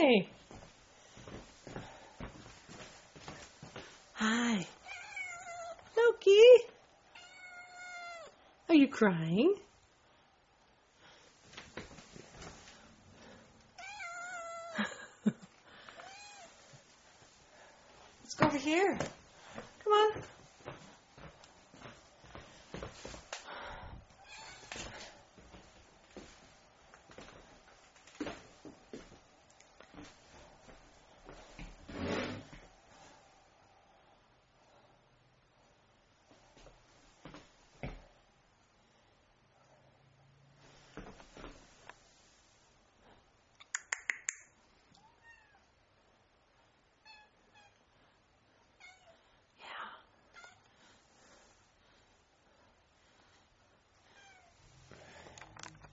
Hi. Hi. Loki. Are you crying? Let's go over here. Come on.